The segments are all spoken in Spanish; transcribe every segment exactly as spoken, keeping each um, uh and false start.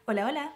Hola, hola.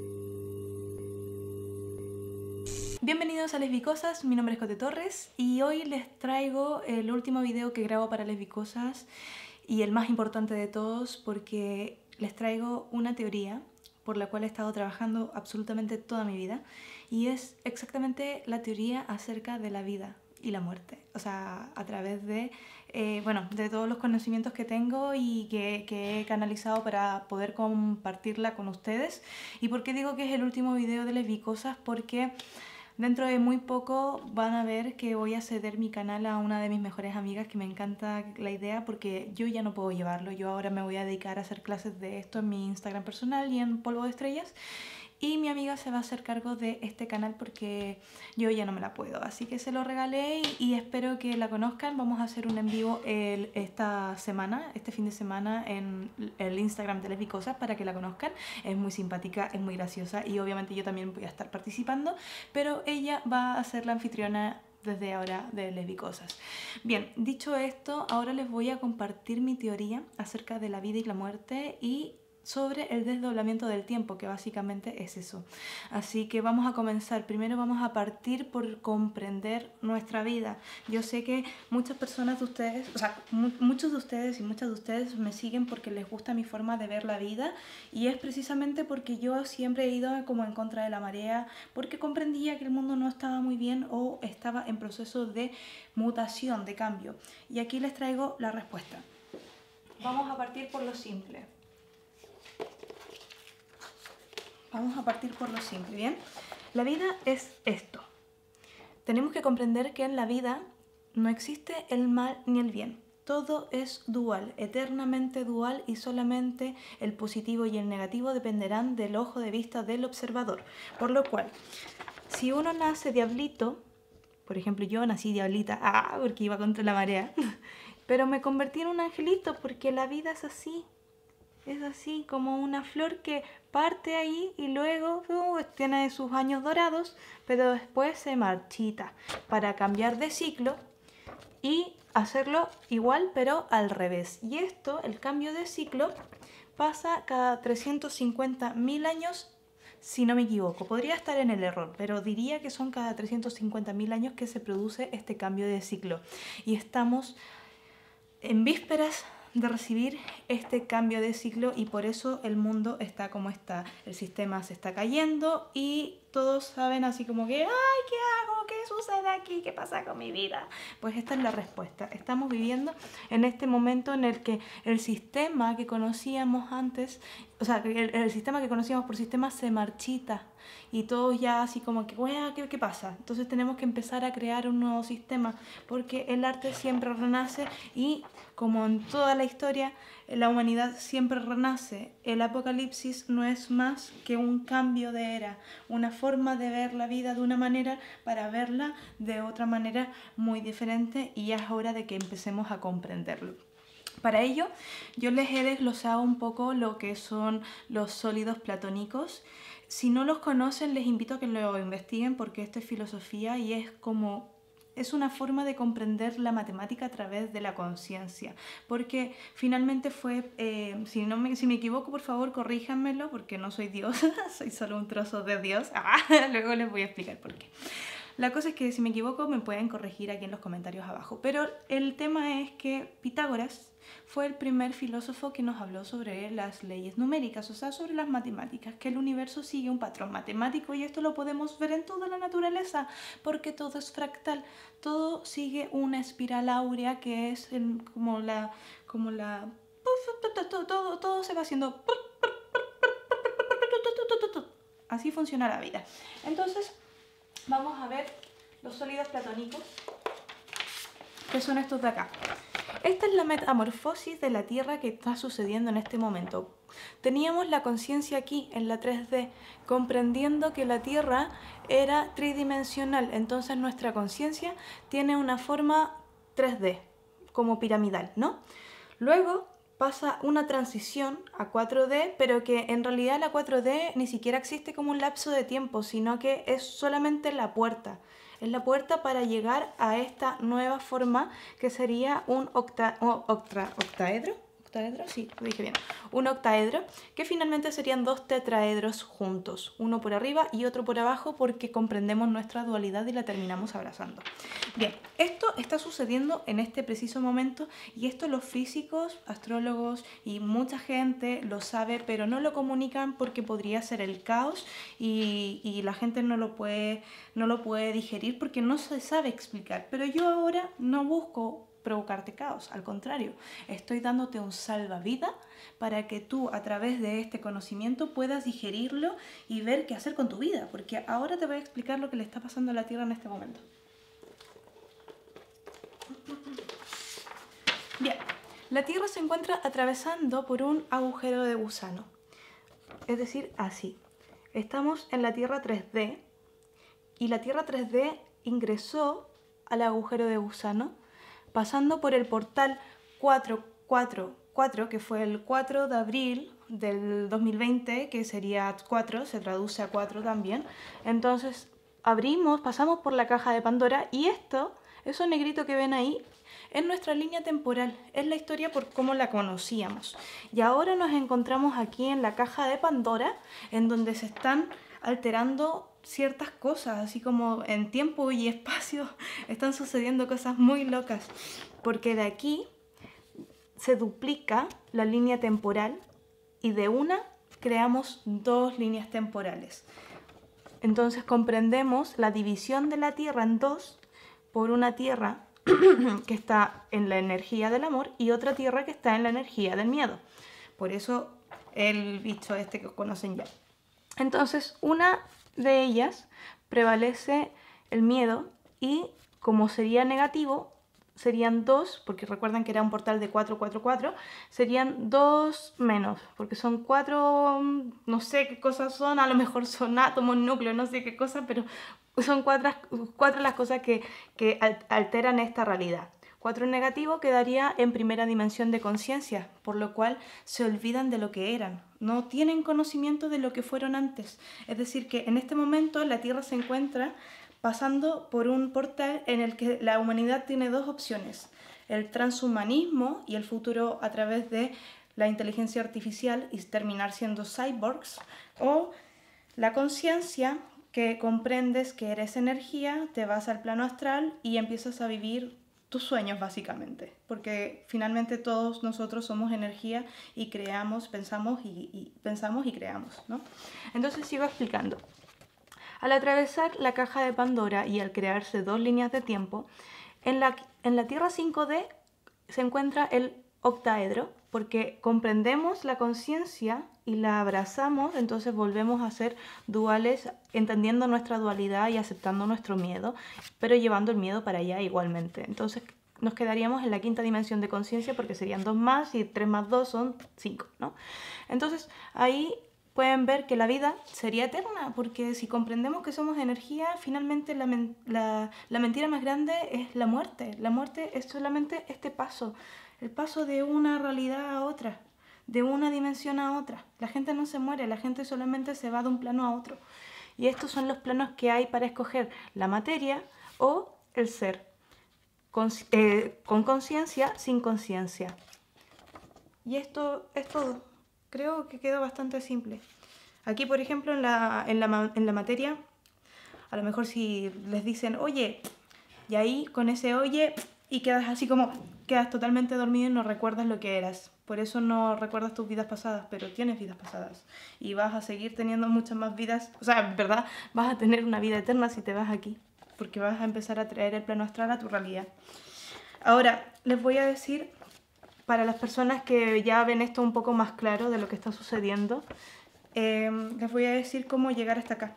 Bienvenidos a Lesbicosas, mi nombre es Cote Torres y hoy les traigo el último video que grabo para Lesbicosas y el más importante de todos porque les traigo una teoría por la cual he estado trabajando absolutamente toda mi vida y es exactamente la teoría acerca de la vida y la muerte, o sea, a través de, eh, bueno, de todos los conocimientos que tengo y que, que he canalizado para poder compartirla con ustedes. ¿Y por qué digo que es el último video de Lesbicosas? Porque dentro de muy poco van a ver que voy a ceder mi canal a una de mis mejores amigas, que me encanta la idea porque yo ya no puedo llevarlo. Yo ahora me voy a dedicar a hacer clases de esto en mi Instagram personal y en Polvo de Estrellas. Y mi amiga se va a hacer cargo de este canal porque yo ya no me la puedo. Así que se lo regalé y, y espero que la conozcan. Vamos a hacer un en vivo el, esta semana, este fin de semana en el Instagram de Lesbicosas para que la conozcan. Es muy simpática, es muy graciosa y obviamente yo también voy a estar participando. Pero ella va a ser la anfitriona desde ahora de Lesbicosas. Bien, dicho esto, ahora les voy a compartir mi teoría acerca de la vida y la muerte y sobre el desdoblamiento del tiempo, que básicamente es eso. Así que vamos a comenzar. Primero vamos a partir por comprender nuestra vida. Yo sé que muchas personas de ustedes, o sea, mu muchos de ustedes y muchas de ustedes me siguen porque les gusta mi forma de ver la vida y es precisamente porque yo siempre he ido como en contra de la marea, porque comprendía que el mundo no estaba muy bien o estaba en proceso de mutación, de cambio. Y aquí les traigo la respuesta. Vamos a partir por lo simple. Vamos a partir por lo simple, ¿bien? La vida es esto. Tenemos que comprender que en la vida no existe el mal ni el bien. Todo es dual, eternamente dual y solamente el positivo y el negativo dependerán del ojo de vista del observador. Por lo cual, si uno nace diablito, por ejemplo yo nací diablita, ah, porque iba contra la marea, pero me convertí en un angelito porque la vida es así. Es así como una flor que parte ahí y luego uh, tiene sus años dorados, pero después se marchita para cambiar de ciclo y hacerlo igual pero al revés. Y esto, el cambio de ciclo, pasa cada trescientos cincuenta mil años, si no me equivoco. Podría estar en el error, pero diría que son cada trescientos cincuenta mil años que se produce este cambio de ciclo. Y estamos en vísperas de recibir este cambio de ciclo y por eso el mundo está como está. El sistema se está cayendo y todos saben así como que ¡ay, qué hago! ¿Qué sucede aquí? ¿Qué pasa con mi vida? Pues esta es la respuesta. Estamos viviendo en este momento en el que el sistema que conocíamos antes, o sea, el, el sistema que conocíamos por sistema se marchita y todos ya así como que, ¿qué, ¿qué pasa? Entonces tenemos que empezar a crear un nuevo sistema porque el arte siempre renace y como en toda la historia, la humanidad siempre renace. El apocalipsis no es más que un cambio de era, una forma de ver la vida de una manera para verla de otra manera muy diferente y ya es hora de que empecemos a comprenderlo. Para ello, yo les he desglosado un poco lo que son los sólidos platónicos. Si no los conocen, les invito a que lo investiguen porque esto es filosofía y es como... es una forma de comprender la matemática a través de la conciencia, porque finalmente fue, eh, si, no me, si me equivoco, por favor, corríjanmelo, porque no soy Dios, soy solo un trozo de Dios. Ah, luego les voy a explicar por qué. La cosa es que si me equivoco me pueden corregir aquí en los comentarios abajo, pero el tema es que Pitágoras fue el primer filósofo que nos habló sobre las leyes numéricas, o sea, sobre las matemáticas, que el universo sigue un patrón matemático y esto lo podemos ver en toda la naturaleza, porque todo es fractal, todo sigue una espiral áurea que es el, como la... como la todo, todo, todo se va haciendo... Así funciona la vida. Entonces, vamos a ver los sólidos platónicos, que son estos de acá. Esta es la metamorfosis de la Tierra que está sucediendo en este momento. Teníamos la conciencia aquí, en la tres D, comprendiendo que la Tierra era tridimensional. Entonces nuestra conciencia tiene una forma tres D, como piramidal, ¿no? Luego pasa una transición a cuatro D, pero que en realidad la cuatro D ni siquiera existe como un lapso de tiempo, sino que es solamente la puerta. Es la puerta para llegar a esta nueva forma que sería un octa, octa, octaedro, octaedro, sí, lo dije bien, un octaedro, que finalmente serían dos tetraedros juntos, uno por arriba y otro por abajo porque comprendemos nuestra dualidad y la terminamos abrazando. Bien, esto está sucediendo en este preciso momento y esto los físicos, astrólogos y mucha gente lo sabe, pero no lo comunican porque podría ser el caos y, y la gente no lo puede, no lo puede digerir porque no se sabe explicar. Pero yo ahora no busco provocarte caos, al contrario, estoy dándote un salvavidas para que tú a través de este conocimiento puedas digerirlo y ver qué hacer con tu vida, porque ahora te voy a explicar lo que le está pasando a la Tierra en este momento. Bien, la Tierra se encuentra atravesando por un agujero de gusano, es decir, así. Estamos en la Tierra tres D y la Tierra tres D ingresó al agujero de gusano pasando por el portal cuatro cuatro cuatro, que fue el cuatro de abril del dos mil veinte, que sería cuatro, se traduce a cuatro también. Entonces abrimos, pasamos por la caja de Pandora y esto, eso negrito que ven ahí, es nuestra línea temporal, es la historia por cómo la conocíamos. Y ahora nos encontramos aquí en la caja de Pandora, en donde se están alterando ciertas cosas, así como en tiempo y espacio están sucediendo cosas muy locas, porque de aquí se duplica la línea temporal y de una creamos dos líneas temporales. Entonces comprendemos la división de la Tierra en dos por una Tierra que está en la energía del amor y otra Tierra que está en la energía del miedo. Por eso el bicho este que conocen ya. Entonces, una de ellas prevalece el miedo y como sería negativo, serían dos, porque recuerdan que era un portal de cuatro cuatro cuatro, serían dos menos, porque son cuatro, no sé qué cosas son, a lo mejor son átomos, núcleos, no sé qué cosas, pero son cuatro, cuatro las cosas que, que alteran esta realidad. Cuatro negativo quedaría en primera dimensión de conciencia, por lo cual se olvidan de lo que eran, no tienen conocimiento de lo que fueron antes. Es decir, que en este momento la Tierra se encuentra pasando por un portal en el que la humanidad tiene dos opciones, el transhumanismo y el futuro a través de la inteligencia artificial y terminar siendo cyborgs, o la conciencia, que comprendes que eres energía, te vas al plano astral y empiezas a vivir tus sueños básicamente, porque finalmente todos nosotros somos energía y creamos, pensamos y, y pensamos y creamos, ¿no? Entonces sigo explicando. Al atravesar la caja de Pandora y al crearse dos líneas de tiempo, en la, en la Tierra cinco D se encuentra el octaedro, porque comprendemos la conciencia y la abrazamos, entonces volvemos a ser duales, entendiendo nuestra dualidad y aceptando nuestro miedo, pero llevando el miedo para allá igualmente. Entonces nos quedaríamos en la quinta dimensión de conciencia porque serían dos más y tres más dos son cinco, ¿no? Entonces ahí pueden ver que la vida sería eterna, porque si comprendemos que somos energía, finalmente la, men la, la mentira más grande es la muerte. La muerte es solamente este paso, el paso de una realidad a otra, de una dimensión a otra. La gente no se muere, la gente solamente se va de un plano a otro. Y estos son los planos que hay para escoger la materia o el ser, con, eh, con conciencia, sin conciencia. Y esto es todo. Creo que quedó bastante simple. Aquí, por ejemplo, en la, en la, en la materia, a lo mejor si les dicen, oye, y ahí con ese oye, y quedas así como, quedas totalmente dormido y no recuerdas lo que eras. Por eso no recuerdas tus vidas pasadas, pero tienes vidas pasadas. Y vas a seguir teniendo muchas más vidas, o sea, en verdad, vas a tener una vida eterna si te vas aquí, porque vas a empezar a traer el plano astral a tu realidad. Ahora, les voy a decir, para las personas que ya ven esto un poco más claro de lo que está sucediendo, eh, les voy a decir cómo llegar hasta acá.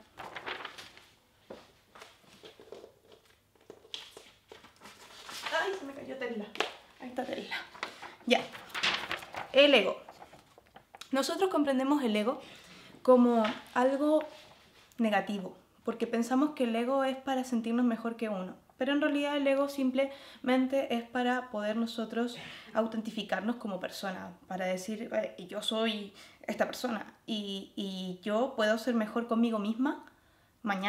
¡Ay, se me cayó Tesla! Ahí está Tesla. Ya. El ego. Nosotros comprendemos el ego como algo negativo, porque pensamos que el ego es para sentirnos mejor que uno. Pero en realidad el ego simplemente es para poder nosotros autentificarnos como persona, para decir, eh, yo soy esta persona y, y yo puedo ser mejor conmigo misma mañana.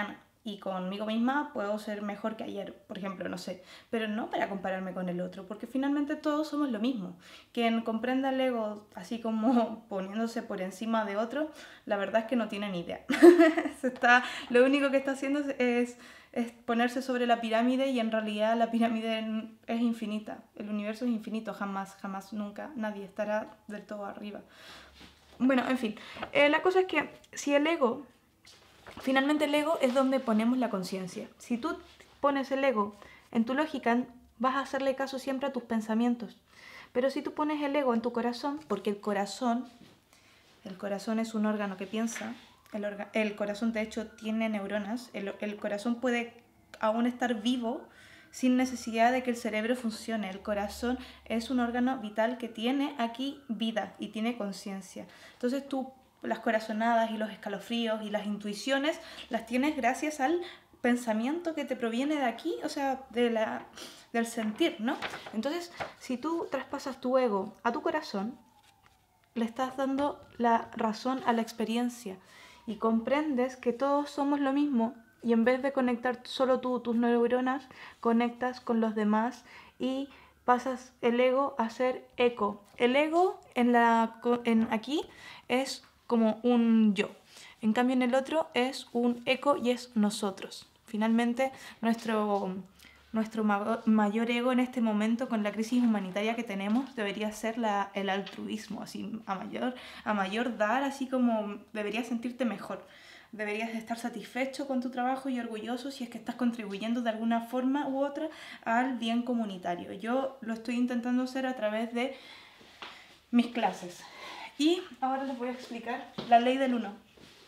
y conmigo misma puedo ser mejor que ayer, por ejemplo, no sé, pero no para compararme con el otro, porque finalmente todos somos lo mismo. Quien comprenda el ego así como poniéndose por encima de otro, la verdad es que no tiene ni idea. Se está, lo único que está haciendo es, es ponerse sobre la pirámide y en realidad la pirámide es infinita, el universo es infinito, jamás, jamás, nunca, nadie estará del todo arriba. Bueno, en fin, eh, la cosa es que si el ego... Finalmente el ego es donde ponemos la conciencia. Si tú pones el ego en tu lógica, vas a hacerle caso siempre a tus pensamientos. Pero si tú pones el ego en tu corazón, porque el corazón, el corazón es un órgano que piensa, el, orga, el corazón de hecho tiene neuronas, el, el corazón puede aún estar vivo sin necesidad de que el cerebro funcione. El corazón es un órgano vital que tiene aquí vida y tiene conciencia. Entonces tú las corazonadas y los escalofríos y las intuiciones las tienes gracias al pensamiento que te proviene de aquí, o sea, de la, del sentir, ¿no? Entonces, si tú traspasas tu ego a tu corazón, le estás dando la razón a la experiencia y comprendes que todos somos lo mismo y en vez de conectar solo tú, tus neuronas, conectas con los demás y pasas el ego a ser eco. El ego en la, en aquí es como un yo. En cambio en el otro es un eco y es nosotros. Finalmente nuestro, nuestro ma mayor ego en este momento con la crisis humanitaria que tenemos debería ser la, el altruismo, así a mayor, a mayor dar, así como deberías sentirte mejor. Deberías estar satisfecho con tu trabajo y orgulloso si es que estás contribuyendo de alguna forma u otra al bien comunitario. Yo lo estoy intentando hacer a través de mis clases. Y ahora les voy a explicar la ley del uno.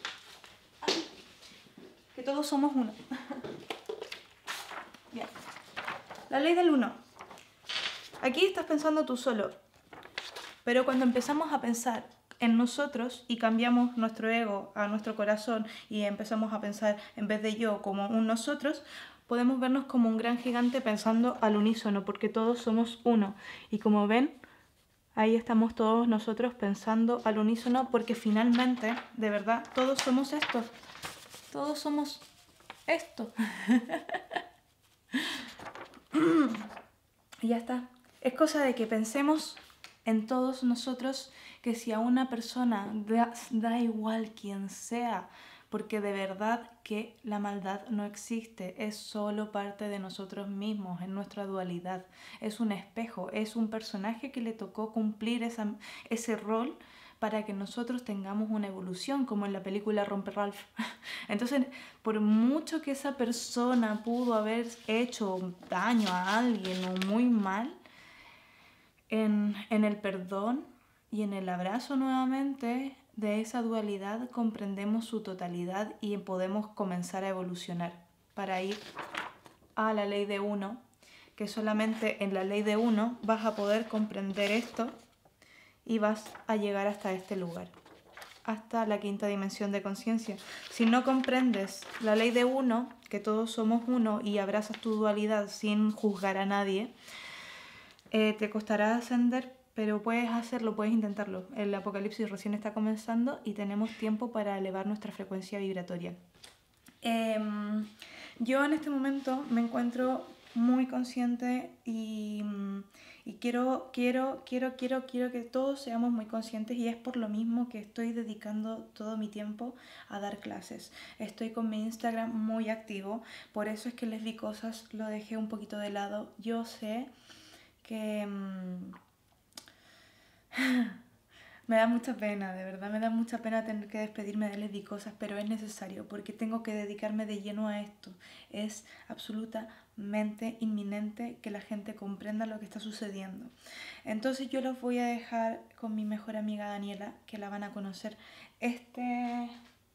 Que todos somos uno. Bien. La ley del uno. Aquí estás pensando tú solo. Pero cuando empezamos a pensar en nosotros y cambiamos nuestro ego a nuestro corazón y empezamos a pensar en vez de yo como un nosotros, podemos vernos como un gran gigante pensando al unísono, porque todos somos uno. Y como ven, ahí estamos todos nosotros pensando al unísono porque finalmente, de verdad, todos somos esto. Todos somos esto. Y ya está. Es cosa de que pensemos en todos nosotros, que si a una persona da, da igual quien sea, porque de verdad que la maldad no existe, es solo parte de nosotros mismos, en nuestra dualidad. Es un espejo, es un personaje que le tocó cumplir esa, ese rol para que nosotros tengamos una evolución, como en la película Romper Ralph. Entonces, por mucho que esa persona pudo haber hecho daño a alguien o muy mal, en, en el perdón y en el abrazo nuevamente de esa dualidad comprendemos su totalidad y podemos comenzar a evolucionar para ir a la ley de uno, que solamente en la ley de uno vas a poder comprender esto y vas a llegar hasta este lugar, hasta la quinta dimensión de conciencia. Si no comprendes la ley de uno, que todos somos uno y abrazas tu dualidad sin juzgar a nadie, eh, te costará ascender, pero puedes hacerlo, puedes intentarlo. El apocalipsis recién está comenzando y tenemos tiempo para elevar nuestra frecuencia vibratoria. Eh, yo en este momento me encuentro muy consciente y, y quiero, quiero, quiero, quiero, quiero que todos seamos muy conscientes y es por lo mismo que estoy dedicando todo mi tiempo a dar clases. Estoy con mi Instagram muy activo, por eso es que les di cosas, lo dejé un poquito de lado. Yo sé que mmm, me da mucha pena, de verdad me da mucha pena tener que despedirme de Les Di Cosas, pero es necesario porque tengo que dedicarme de lleno a esto. Es absolutamente inminente que la gente comprenda lo que está sucediendo. Entonces yo los voy a dejar con mi mejor amiga Daniela, que la van a conocer este...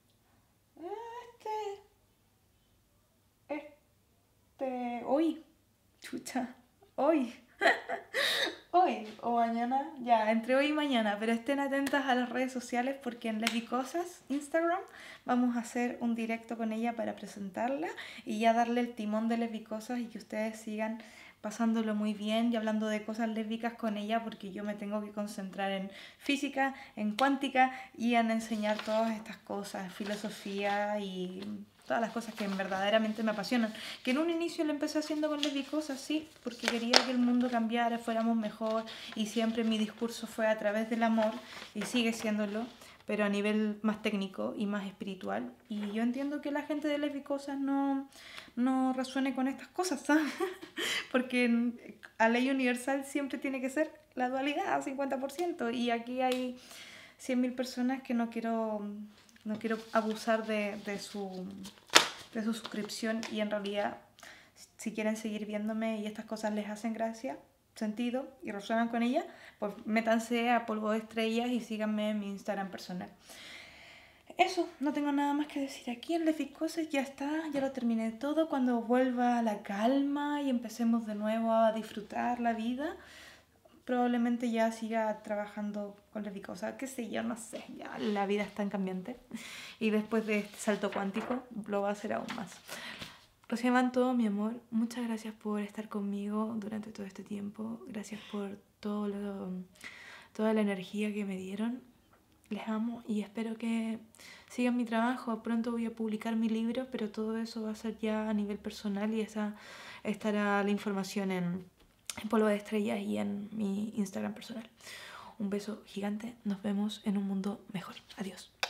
Este... Este... Hoy. Chucha. Hoy. Hoy o mañana, ya, entre hoy y mañana, pero estén atentas a las redes sociales porque en Les Di Cosas, Instagram, vamos a hacer un directo con ella para presentarla y ya darle el timón de Les Di Cosas y que ustedes sigan pasándolo muy bien y hablando de cosas lésbicas con ella, porque yo me tengo que concentrar en física, en cuántica y en enseñar todas estas cosas, filosofía y todas las cosas que verdaderamente me apasionan. Que en un inicio lo empecé haciendo con lesbicosas, sí, porque quería que el mundo cambiara, fuéramos mejor, y siempre mi discurso fue a través del amor y sigue siéndolo, pero a nivel más técnico y más espiritual. Y yo entiendo que la gente de lesbicosas no, no resuene con estas cosas, ¿sabes? Porque a ley universal siempre tiene que ser la dualidad, cincuenta por ciento, y aquí hay cien mil personas que no quiero, no quiero abusar de, de, su, de su suscripción, y en realidad si quieren seguir viéndome y estas cosas les hacen gracia, sentido y resuenan con ella, pues métanse a Polvo de Estrellas y síganme en mi Instagram personal. Eso, no tengo nada más que decir aquí en Lesbicosas, ya está, ya lo terminé todo. Cuando vuelva la calma y empecemos de nuevo a disfrutar la vida, probablemente ya siga trabajando con Lesbicosas, qué sé yo, no sé, ya la vida es tan cambiante. Y después de este salto cuántico lo va a hacer aún más. Rocío Manto, mi amor, muchas gracias por estar conmigo durante todo este tiempo. Gracias por todo lo, toda la energía que me dieron. Les amo y espero que sigan mi trabajo. Pronto voy a publicar mi libro, pero todo eso va a ser ya a nivel personal, y esa estará la información en, en Polvo de Estrellas y en mi Instagram personal. Un beso gigante. Nos vemos en un mundo mejor. Adiós.